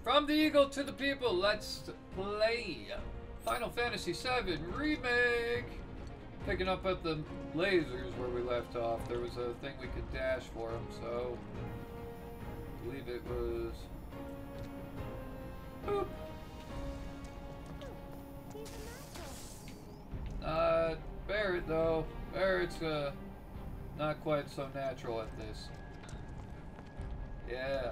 From the eagle to the people, let's play Final Fantasy VII Remake. Picking up at the lasers where we left off. There was a thing we could dash for them, so I believe it was. Boop. Barret though. Barret's not quite so natural at this. Yeah.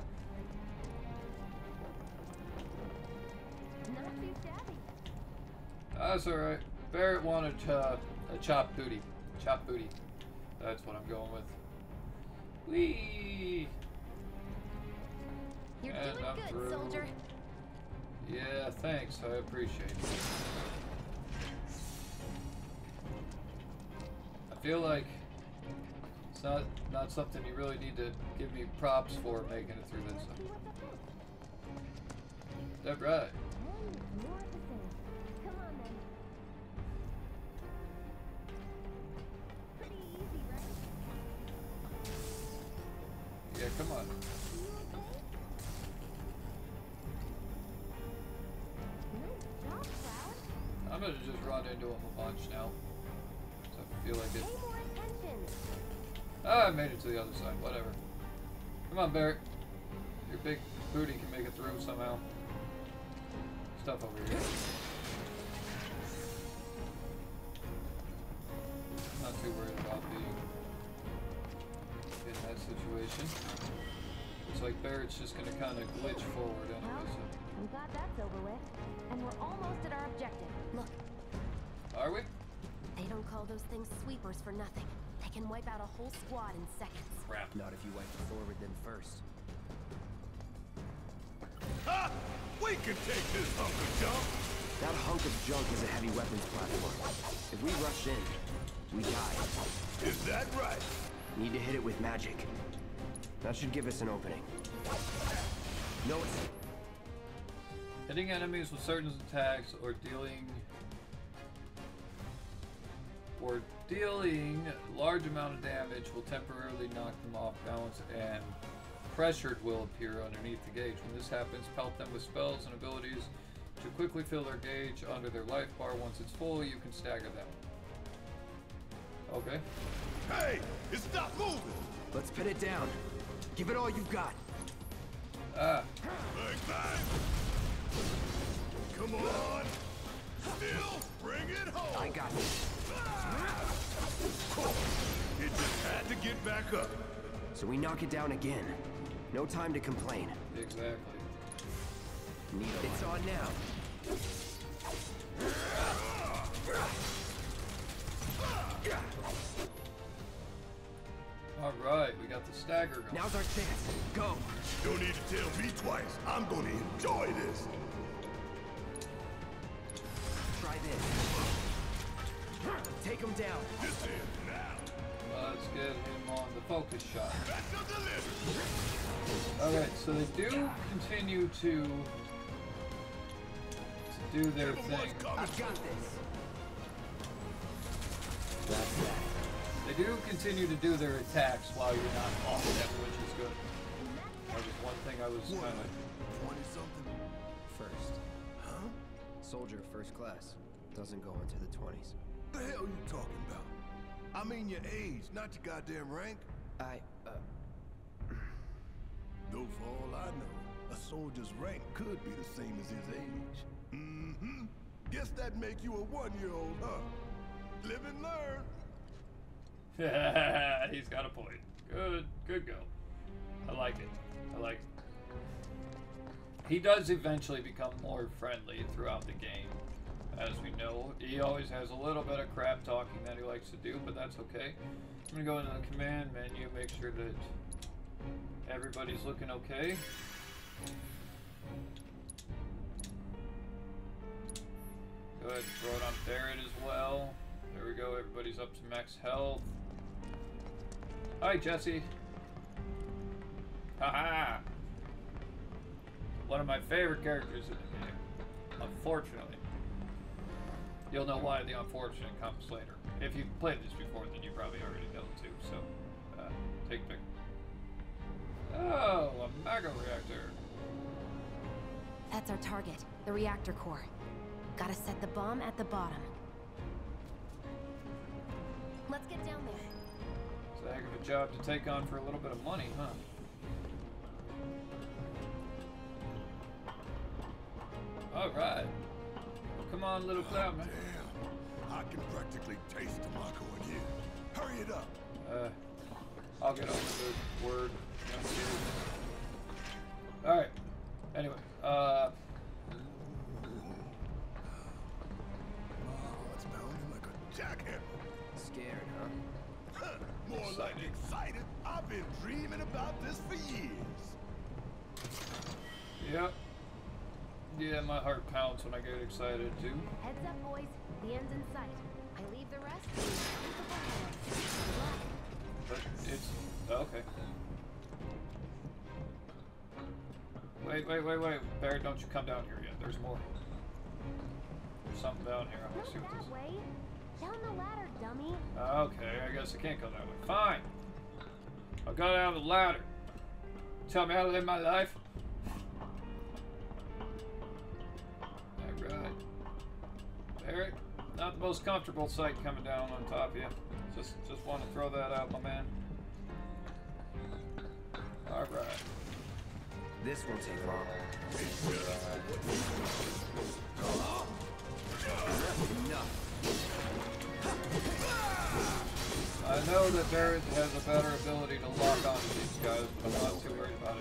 That's alright. Barret wanted a chopped booty. Chopped booty. That's what I'm going with. Whee! You're and doing good, through. soldier. Yeah, thanks. I appreciate it. I feel like it's not something you really need to give me props for making it through this. Is that right? Yeah, come on. I'm gonna just run into him a bunch now. So I feel like it. Ah, I made it to the other side. Whatever. Come on, Barret. Your big booty can make it through somehow. Stuff over here. Not too worried about being in that situation. Looks like Barret's just gonna kind of glitch forward anyway. So. I'm glad that's over with. And we're almost at our objective. Look. Are we? They don't call those things sweepers for nothing. They can wipe out a whole squad in seconds. Crap. Not if you wipe the forward then first. Ha! We can take this hunk of junk! That hunk of junk is a heavy weapons platform. If we rush in, we die. Is that right? Need to hit it with magic. That should give us an opening. No, it's... Hitting enemies with certain attacks or dealing large amount of damage will temporarily knock them off balance, and pressured will appear underneath the gauge. When this happens, pelt them with spells and abilities to quickly fill their gauge under their life bar. Once it's full, you can stagger them. Okay. Hey! It's not moving! Let's pin it down. Give it all you've got. Ah. Like that! Come on! Still, bring it home! I got this. It just had to get back up. So we knock it down again. No time to complain. Exactly. It's on now. Alright, we got the stagger going. Now's our chance. Go! Don't need to tell me twice. I'm gonna enjoy this. Try this. Take him down. This is now. Let's get him on the focus shot. Back to the list. Alright, so they do continue to do their thing. I've got this. That's that. They do continue to do their attacks while you're not off them, which is good. That was one thing I was kind of... 20-something? First. Huh? Soldier first class. Doesn't go into the 20s. The hell you talking about? I mean your age, not your goddamn rank. Though for all I know, a soldier's rank could be the same as his age. Mm-hmm. Guess that make you a 1-year-old, huh? Live and learn. He's got a point. Good go. I like it. I like it. He does eventually become more friendly throughout the game. As we know, he always has a little bit of crap talking that he likes to do, but that's okay. I'm gonna go into the command menu, make sure that everybody's looking okay. Go ahead and throw it on Barret as well. There we go, everybody's up to max health. Hi, Jessie. Haha! One of my favorite characters in the game. Unfortunately. You'll know why the unfortunate comes later. If you've played this before, then you probably already know too, so take pick. Oh, a mako reactor. That's our target, the reactor core. Gotta set the bomb at the bottom. Let's get down there. It's a heck of a job to take on for a little bit of money, huh? Alright. Come on, little Cloud, man. Damn. I can practically taste the mako again. Hurry it up. I'll get on with the word. Alright. Anyway, It's pounding like a jackhammer. Scared, huh? More like excited. I've been dreaming about this for years. yep. Yeah, my heart pounds when I get excited too. Heads up, boys. The end's in sight. I leave the rest in your capable hands. But it's okay. Wait. Barret, don't you come down here yet. There's more. There's something down here. I want to see what this is. Way. Down the ladder, dummy. Okay, I guess I can't go that way. Fine. I'll go down the ladder. Tell me how to live my life. Alright. Barret, not the most comfortable sight coming down on top of you. Just want to throw that out, my man. Alright. This won't take long. I know that Barret has a better ability to lock onto these guys, but I'm not too worried about it.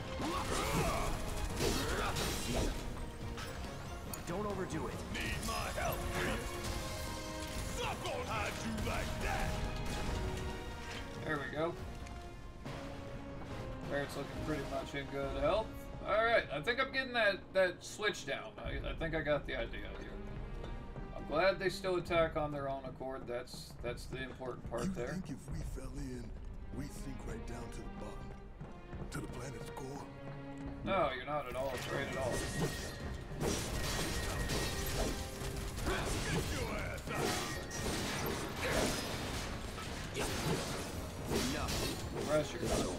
Don't overdo it. Need my help, please. Suck on hide you like that. There we go. Barret's looking pretty much in good health. Alright, I think I'm getting that switch down. I think I got the idea here. I'm glad they still attack on their own accord. That's the important part there. You think if we fell in, we sink right down to the bottom? To the planet's core? No, you're not at all afraid at all. Get your ass out! Enough. Rest your gun.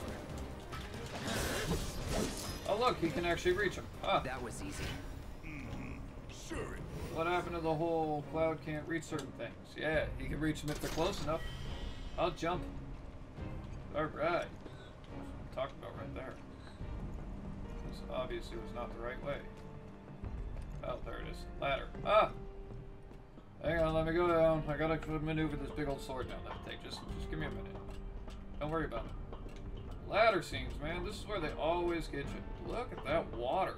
Oh look, he can actually reach him. Ah, That was easy. Sure. what happened to the whole Cloud can't reach certain things? Yeah, he can reach them if they're close enough. I'll jump. Alright. That's what I'm talking about right there. This obviously was not the right way. Oh, there it is. Ladder. Ah! Hang on, let me go down. I gotta maneuver this big old sword down that thing. Just give me a minute. Don't worry about it. Ladder scenes, man. This is where they always get you. Look at that water.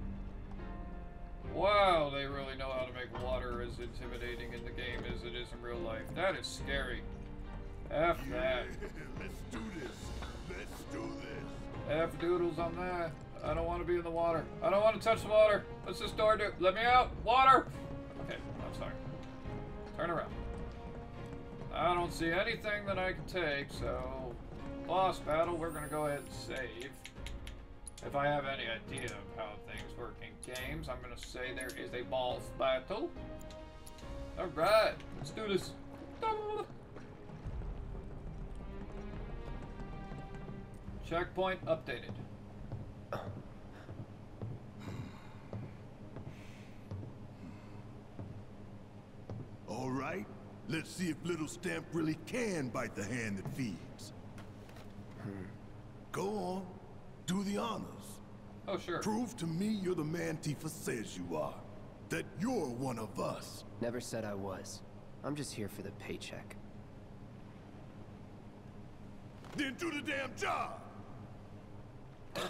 Wow, they really know how to make water as intimidating in the game as it is in real life. That is scary. F that. Let's do this. Let's do this. F doodles on that. I don't want to be in the water. I don't want to touch the water. What's this door do? Let me out. Water. Okay, I'm sorry. Turn around. I don't see anything that I can take, so boss battle, we're gonna go ahead and save. If I have any idea of how things work in games, I'm gonna say there is a boss battle. Alright, let's do this. Checkpoint updated. All right, let's see if little Stamp really can bite the hand that feeds. Go on, do the honors. Oh, sure. Prove to me you're the man Tifa says you are. That you're one of us. Never said I was. I'm just here for the paycheck. Then do the damn job. Perfect.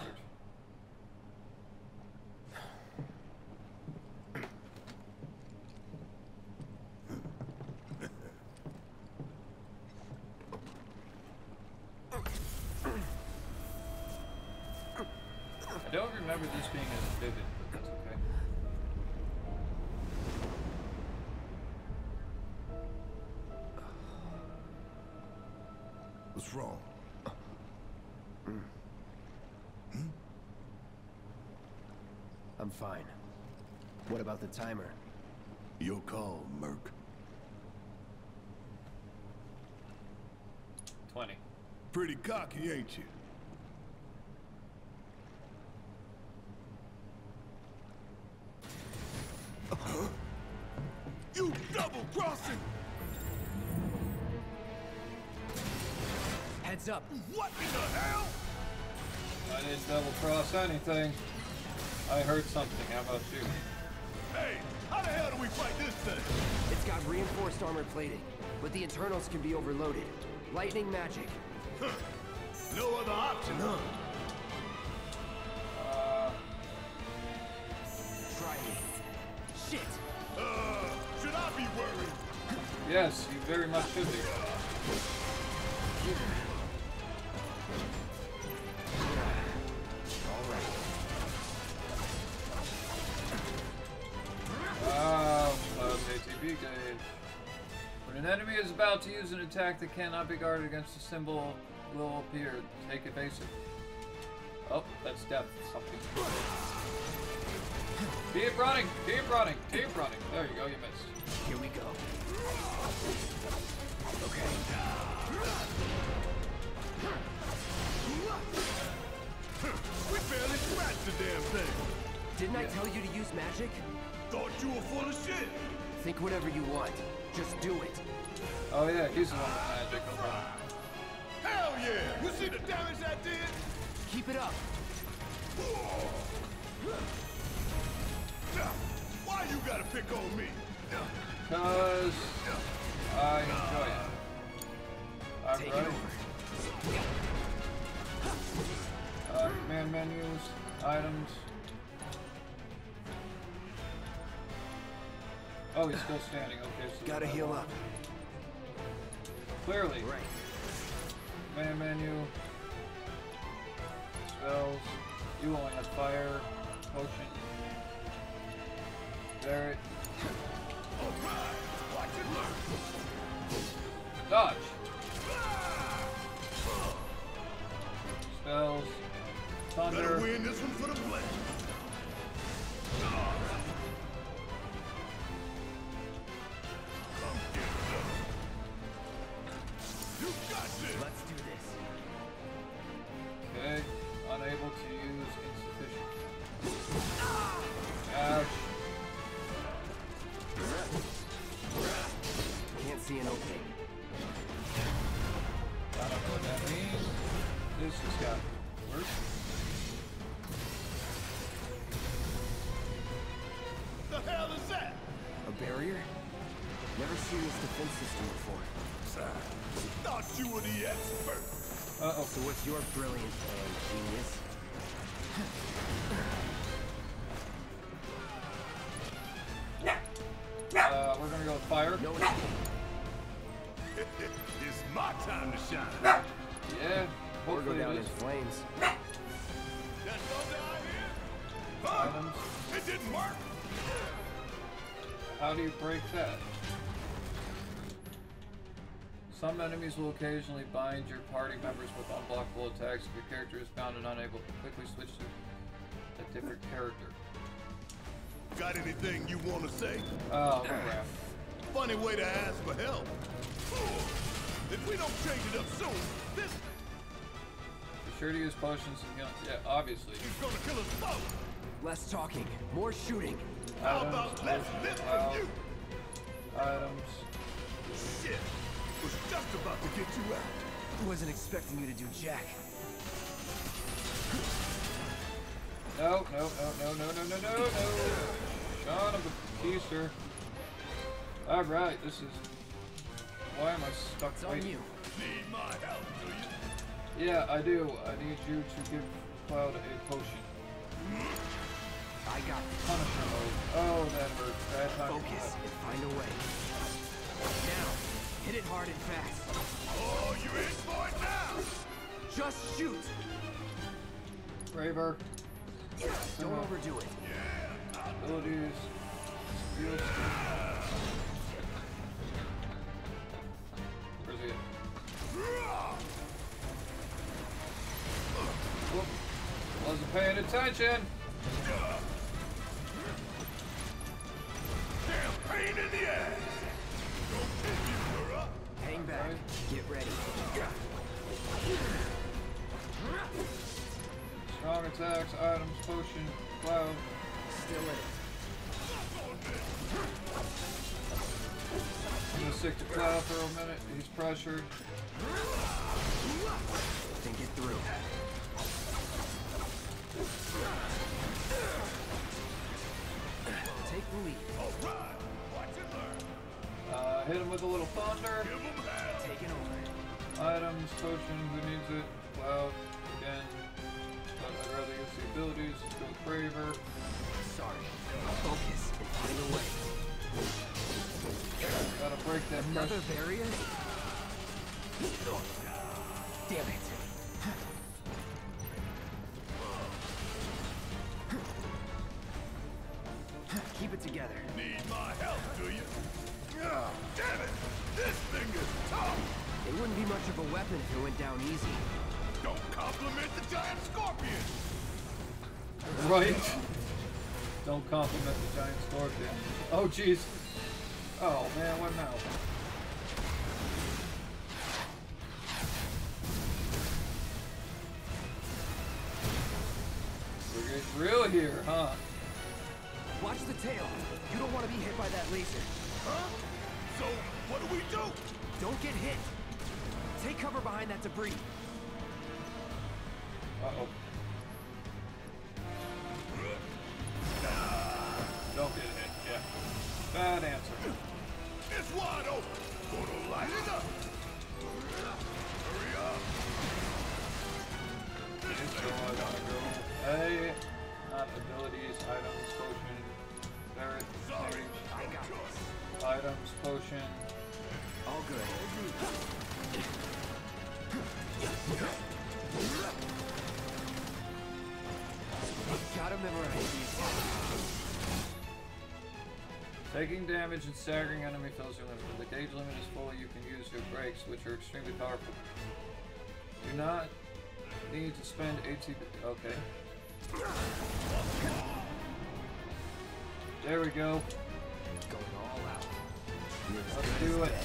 I don't remember this being as vivid, but that's okay. What's wrong? I'm fine. What about the timer? Your call, Merc. 20. Pretty cocky, ain't you? Double crossing! Heads up. What in the hell? I didn't double cross anything. I heard something. How about you? Hey, how the hell do we fight this thing? It's got reinforced armor plating, but the internals can be overloaded. Lightning magic. Huh. No other option, huh? Try me. Shit. Should I be worried? Yes, you very much should be. Cloud's ATB gauge. When an enemy is about to use an attack that cannot be guarded against, a symbol will appear. Take evasive. Oh, that's death. Something. Keep running! Keep running! Keep running! There you go, you missed. Here we go. Okay. We barely scratched the damn thing. Didn't I tell you to use magic? Thought you were full of shit. Think whatever you want. Just do it. Oh yeah, he's the one with magic. No problem. Hell yeah! You see the damage I did? Keep it up. Why you gotta pick on me? Because I enjoy it. I'm Take it ready. over. Command menus, items. Oh, he's still standing. Okay, so Gotta heal up. Clearly. Right. Command menu. Spells. You only have fire. Potion. Barret. Alright, watch it learn. Dodge. Spells. Thunder. Better win this one for the play. You got this. Let's do this. Okay. Unable to use insufficient. Ouch. Can't see an opening. I don't know what that means. This has got to work. The hell is that? A barrier? Never seen this defense system before. Thought you were the expert. Uh-oh. So what's your brilliant plan, genius? We're gonna go with fire. No It's my time to shine. Yeah. Or go Hopefully down it in is. flames. That's all down here? Huh? Items. It didn't work. How do you break that? Some enemies will occasionally bind your party members with unblockable attacks if your character is found and unable to quickly switch to a different character. Got anything you want to say? Oh, crap. Funny way to ask for help. If we don't change it up soon, this Be sure to use potions and heal. Yeah, obviously. is gonna kill us both. Less talking, more shooting. How about less this from you? Items. Shit. Was just about to get you out. Wasn't expecting you to do jack. No. Son of a keister. Alright, this is... Why am I stuck It's on waiting? you. Need my help, do you? Yeah, I do. I need you to give Cloud a potion. I got it. Punisher mode. Oh, that hurts. Bad time. Focus and find a way. Now, hit it hard and fast. Oh, you in for it now? Just shoot. Braver. Don't overdo it. Abilities. Steel skin. Where's he at? Whoop. Wasn't paying attention. Damn pain in the ass. Don't take me for up. Hang back. Get ready. Strong attacks, items, potion, Cloud. Still in it. to Cloud for a minute. He's pressured. Think it through. Take the lead. Alright, watch and learn. Hit him with a little thunder. Give him hell. Taking over. Items, potion, who needs it? Cloud, again. But I'd rather use the abilities. Let's go with Braver. Sorry. Focus and find a way. Gotta break that Another pressure. barrier? Damn it. Keep it together. Need my help, do you? Ah, damn it! This thing is tough! It wouldn't be much of a weapon if it went down easy. Don't compliment the giant scorpion! Right? Don't compliment the giant scorpion. Oh, jeez. Oh, man, what now? We're getting real here, huh? Watch the tail. You don't want to be hit by that laser. Huh? So, what do we do? Don't get hit. Take cover behind that debris. Uh-oh. Don't get hit, yeah. Bad answer. It's wide open! Gonna light it up! Hurry up! Here's where I wanna go. Hey, not abilities, items, potion, Barret, Sorry, I got this. items, potion. All good. Gotta memorize these. Taking damage and staggering enemy fills your limit. When the gauge limit is full, you can use your brakes, which are extremely powerful. Do not need to spend ATB. Okay. There we go. Going all out. Let's do it.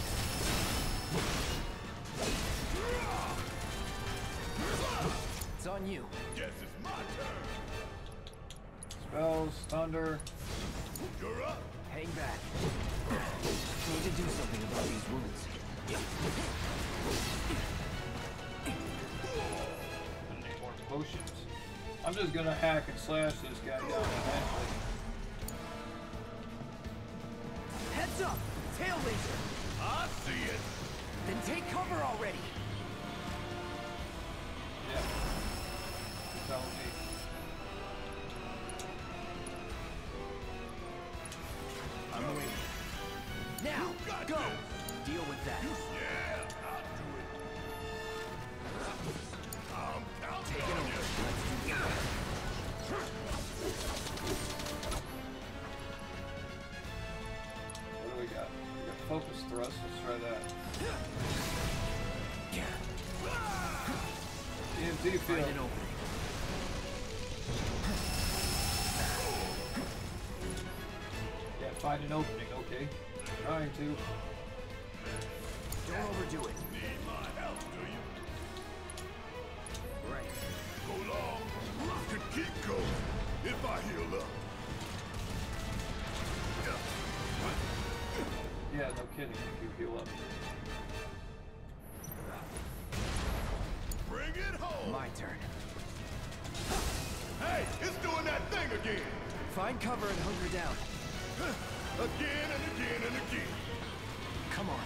It's on you. Guess it's my turn! Spells, thunder. You're up! Hang back. Need to do something about these wounds. I need more potions. I'm just gonna hack and slash this guy down eventually. Heads up! Tail laser! I see it! Then take cover already! Yeah. Tell me. I'm waiting. Now, You got go! this. Deal with that. Yeah, I'll do it. I'm counting Take it on over. you. Let's do it. What do we got? We got focus thrust. Let's try that. EMT Find field. an opening. Yeah, find an opening. Okay. Trying to. Don't overdo it. Need my help, do you? Right. Go long. Can keep going if I heal up. Yeah, no kidding. If you heal up. Bring it home. My turn. Hey, it's doing that thing again. Find cover and hunker down. Again and again and again. Come on.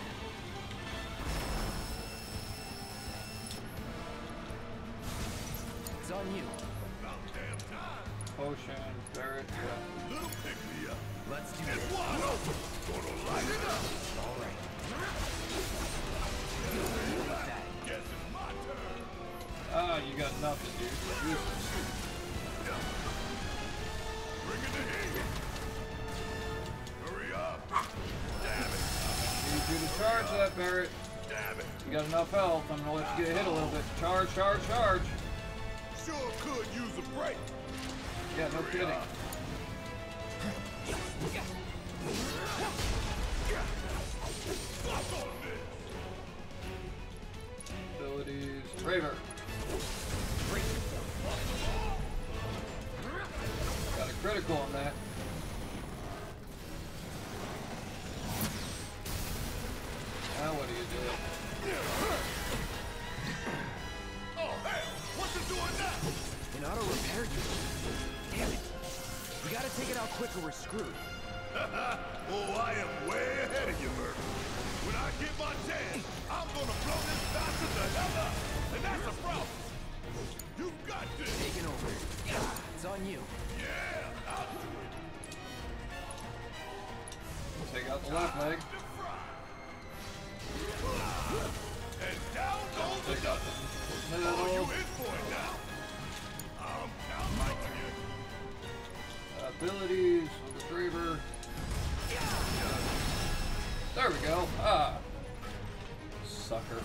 It's on you. About damn time. Potion, Barret, yeah. Little pick me up. Let's do It's this. wide open. Gonna light it up. All right. Deal with that. Guess it's my turn. Ah, you got nothing, dude. Useless. Bring it to heat. Hurry up. Damn it. Need you to charge that, Barret. Damn it. You got enough health. I'm gonna let you get hit a little bit. Charge, charge, charge. Sure could use a break. Yeah, no kidding. Fuck on this. Abilities. Braver. Got a critical on that. Now what do you do? Oh, hell! What's it doing now? An auto repair unit. Damn it. We gotta take it out quick or we're screwed. Oh, I am way ahead of you, Merc. When I get my chance, I'm gonna blow this bastard the hell up. And that's a problem. You got this. Taking over. It's on you. Yeah, I'll do it. Take out the left leg. And down goes the Take out other. the Oh, you middle. in for it now. I'm counting on you. Abilities with the Braver. There we go. Ah. Sucker.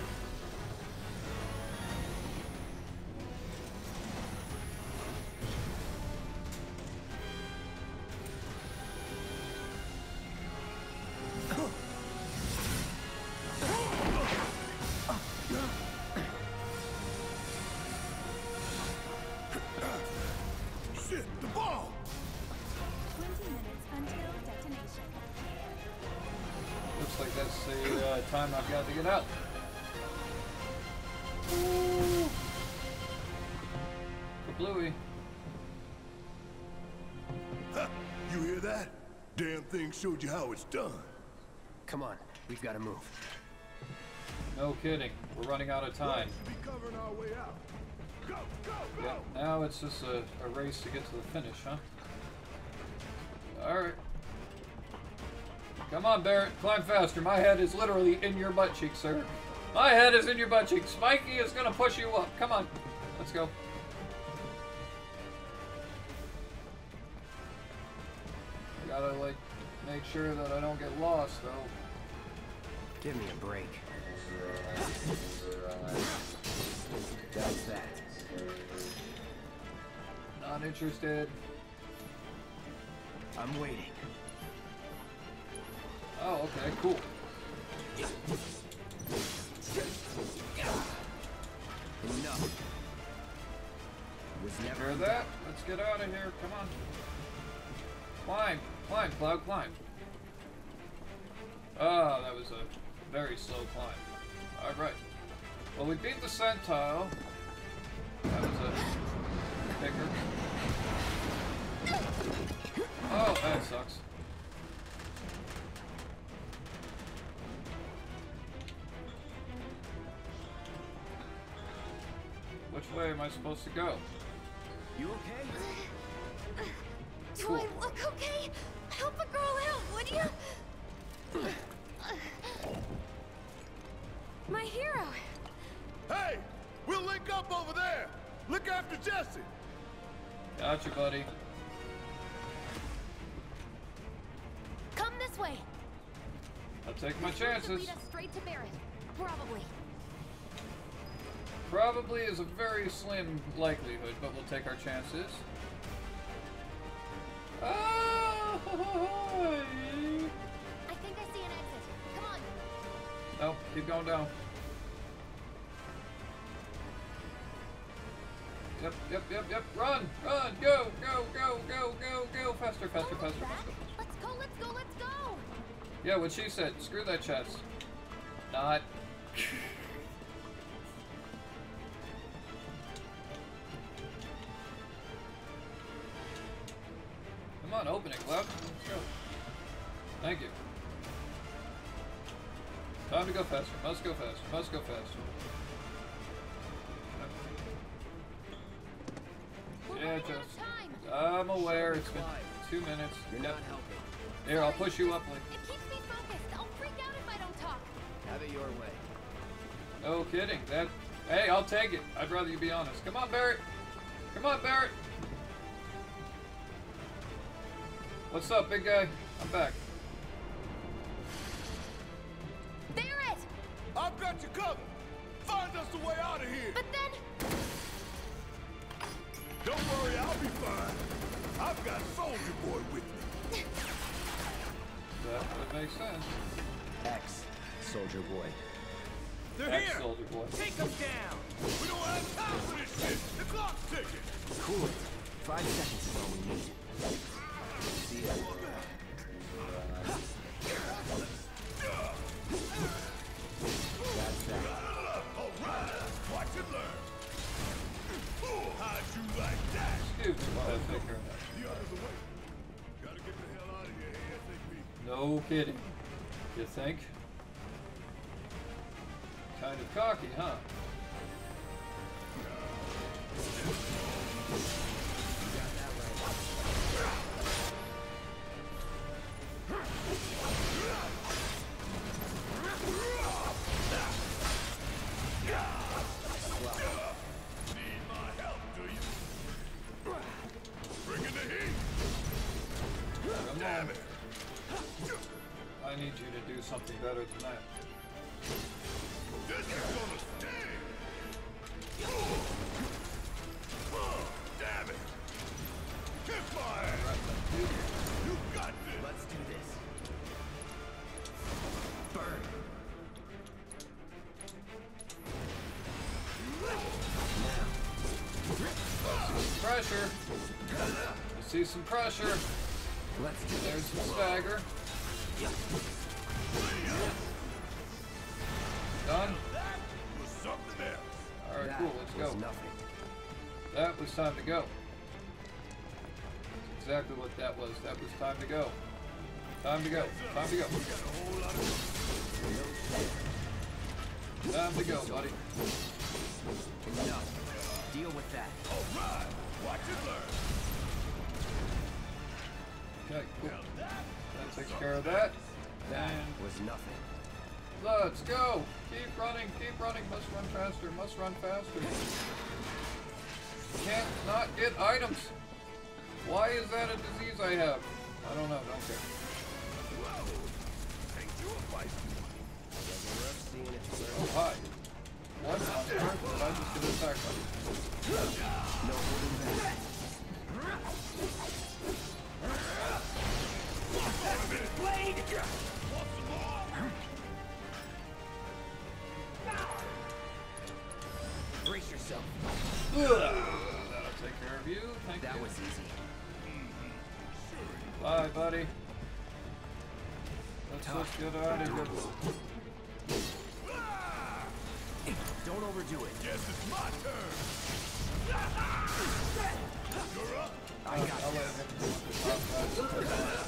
Shit, the ball. 20 minutes until detonation. Looks like that's the time I've got to get out. Ooh. Kablooey. Huh, you hear that? Damn thing showed you how it's done. Come on, we've gotta move. No kidding. We're running out of time. We should be covering our way out. Go, go, go! Yep. Now it's just a race to get to the finish, huh? Alright. Come on, Barret. Climb faster. My head is literally in your butt cheek, sir. My head is in your butt cheek. Spiky is gonna push you up. Come on. Let's go. I gotta, like, make sure that I don't get lost, though. Give me a break. That's that. Not interested. I'm waiting. Oh, okay, cool. Enough. Was never Hear that? Let's get out of here. Come on. Climb. Climb, Cloud, climb. Oh, that was a very slow climb. Alright. Well, we beat the Centile. That was a kicker. Oh, that sucks. Which way am I supposed to go? You okay? Do I look okay? Help a girl out, would you? My hero. Hey, we'll link up over there. Look after Jessie. Gotcha, buddy. Come this way. I'll take my This chances. lead us straight to Barret. Probably. Probably is a very slim likelihood, but we'll take our chances. Ah! I think I see an exit. Come on. Nope, keep going down. Yep, yep, yep, yep. Run, run, go, go, go, go, go, go. Faster, faster, faster, faster. Let's go, let's go, let's go. Yeah, what she said. Screw that chest. Not. Come on, open it, Cloud. Let's go. Thank you. Time to go faster. Must go faster. Must go faster. We're Yeah, running out just. of time. I'm aware. It's been 2 minutes. You're Yep. not helping. Here, I'll push you up, Link. It keeps me focused. I'll freak out if I don't talk. Have it your way. No kidding. That. Hey, I'll take it. I'd rather you be honest. Come on, Barret. Come on, Barret. What's up, big guy? I'm back. Barret! I've got you covered. Find us a way out of here. But then... Don't worry, I'll be fine. I've got Soldier Boy with me. That would make sense. X, Soldier Boy. They're here. Soldier Boy. Take them down! We don't have time for this shit. The clock's ticking. Cool it. 5 seconds is all we need. See ya. No kidding. You think? Kind of cocky, huh? Damn it! I need you to do something better than that. This is gonna sting! Damn it! Kiss my ass! You got this! Let's do this. Burn. Pressure. You see some pressure. Let's do There's this. some stagger. Done? That was something else. Alright, That cool, let's was go. nothing. That was time to go. That's exactly what that was. That was time to go. Time to go. Time to go. We got a whole lot of... Time to go, buddy. Enough. Deal with that. Alright! Watch and learn! Okay, cool. Now that That takes care of that. That And was nothing. let's go. Keep running, keep running. Must run faster, must run faster. Can't not get items. Why is that a disease I have? I don't know, don't care. whoa! Ain't you a feisty one? Oh, hi. What on earth did I just get attacked by? No holding back. Blade! Want some more? Brace yourself. That'll take care of you. Thank That you. was easy. Bye, buddy. Let's just get out of here. Don't overdo it. Guess it's my turn! You're up! I got I'll let him do it.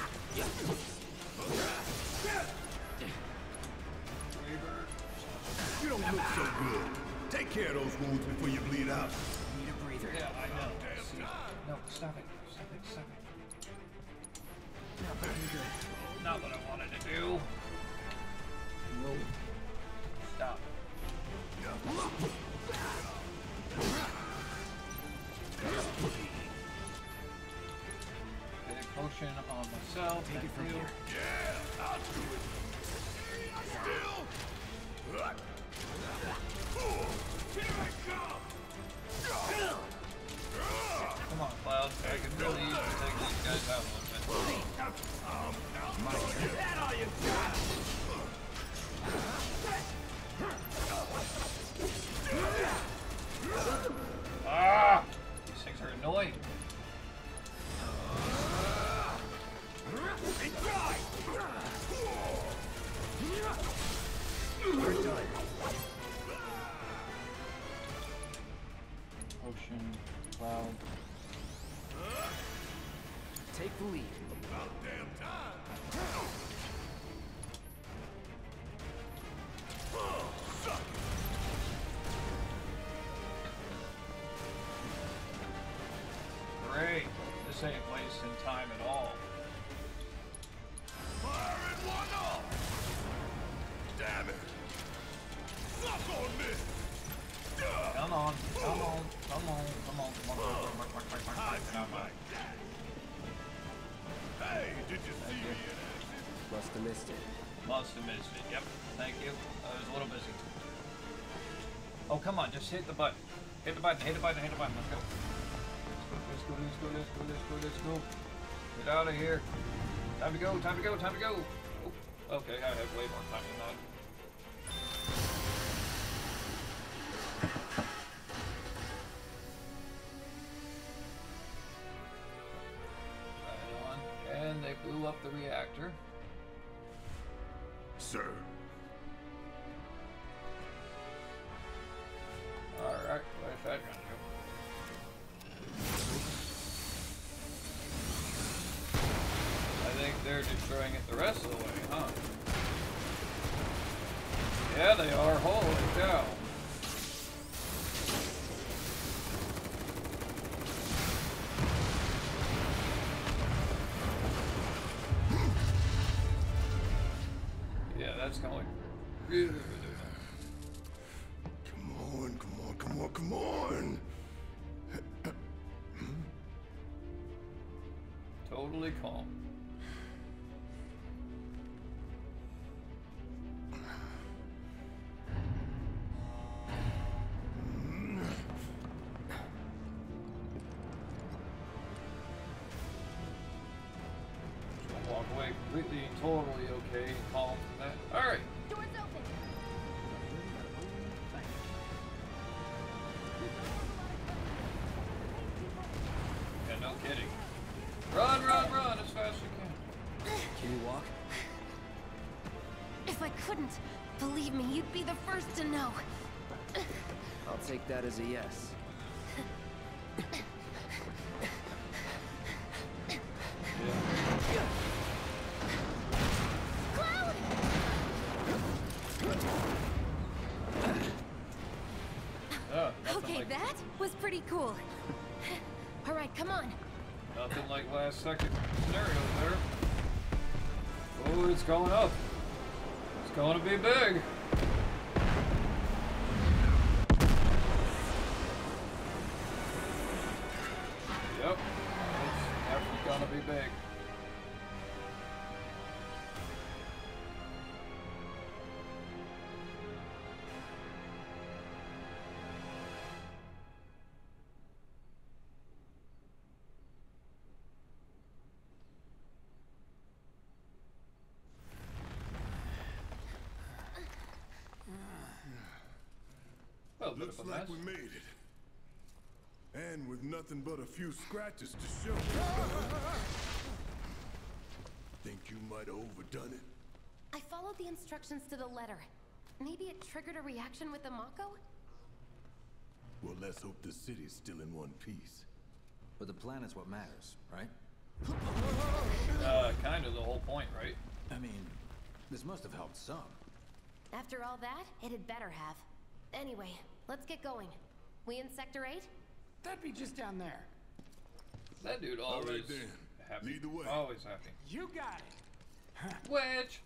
You don't look so good. Take care of those wounds before you bleed out. Need a breather. Yeah, I know. Damn See. time. No, stop it. Stop it. Stop it. Not looking good. Not what I wanted to do. No. Stop. Get a potion on myself. Take it from Thank you. here. Yeah, I'll do it. Still. Here I come. Come on, Cloud. I can really use to take these guys out a little bit. Is that all you got? Ah! These things are annoying. We're done. Potion, Cloud. Take the lead. About damn time. Suck it. Great. This ain't wasting time at all. Fire and one off. Damn it. Suck on this. Come on, come on, come on, come on, come on, Hide come you on. like that. Hey, did you see me in action? Must have missed it. Must have missed it. Yep. Thank you. I was a little busy. Oh, come on. Just hit the button. Hit the button. Hit the button. Hit the button. Let's go. Let's go. Let's go. Let's go. Let's go. Let's go. Get out of here. Time to go. Time to go. Time to go. Oh, okay, I have way more time than that. Right on. And they blew up the reactor. Sir. Alright, where's that gonna go? I think they're they're destroying it the rest of the way, huh? Yeah, they are. Holy cow. Yeah, that's going really, really nice. Come on, come on, come on, come on! Totally calm. Just walk away completely, totally okay, calm from that. Alright. Doors open. Yeah, no kidding. Run, run, run as fast as you can. Can you walk? If I couldn't, believe me, you'd be the first to know. I'll take that as a yes. Cloud! Oh, nothing Okay, like, that was pretty cool. All right, come on. nothing like last second scenario there. Oh, it's going up. It's going to be big. Yep, it's definitely going to be big. Well, bit Looks of a like mess. we made it. And with nothing but a few scratches to show. Think you might have overdone it? I followed the instructions to the letter. Maybe it triggered a reaction with the mako? Well, let's hope the city's still in one piece. But the plan is what matters, right? Kind of the whole point, right? I mean, this must have helped some. After all that, it had better have. Anyway, let's get going. We in Sector 8? That'd be just down there. That dude All always right, then. happy. Lead the way. Always happy. You got it. Wedge.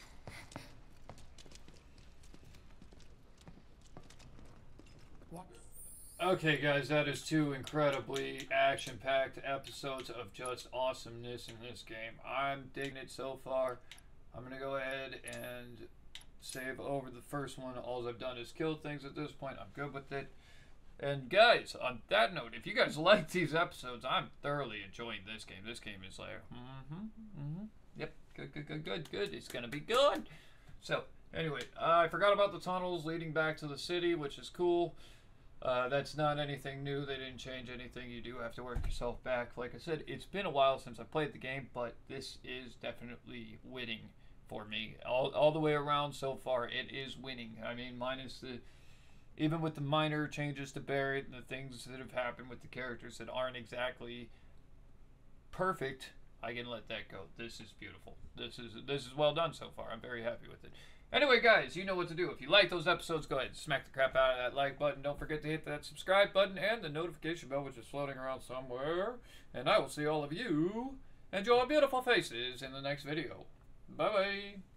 What? Okay, guys, that is two incredibly action-packed episodes of just awesomeness in this game. I'm digging it so far. I'm gonna go ahead and save over the first one. All I've done is kill things at this point. I'm good with it. And guys, on that note, if you guys like these episodes, I'm thoroughly enjoying this game. This game is like, yep, good. It's gonna be good. So, anyway, I forgot about the tunnels leading back to the city, which is cool. That's not anything new. They didn't change anything. You do have to work yourself back. Like I said, it's been a while since I played the game, but this is definitely winning for me. All the way around so far, it is winning. I mean, minus the... Even with the minor changes to Barret and the things that have happened with the characters that aren't exactly perfect, I can let that go. This is beautiful. This is well done so far. I'm very happy with it. Anyway, guys, you know what to do. If you like those episodes, go ahead and smack the crap out of that like button. Don't forget to hit that subscribe button and the notification bell, which is floating around somewhere. And I will see all of you and your beautiful faces in the next video. Bye-bye.